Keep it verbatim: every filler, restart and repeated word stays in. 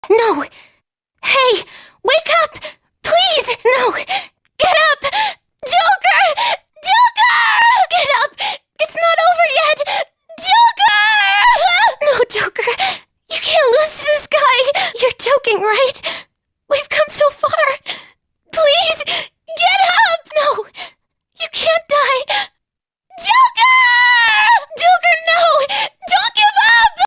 No! Hey! Wake up! Please! No! Get up! Joker! Joker! Get up! It's not over yet! Joker! No, Joker! You can't lose to this guy! You're joking, right?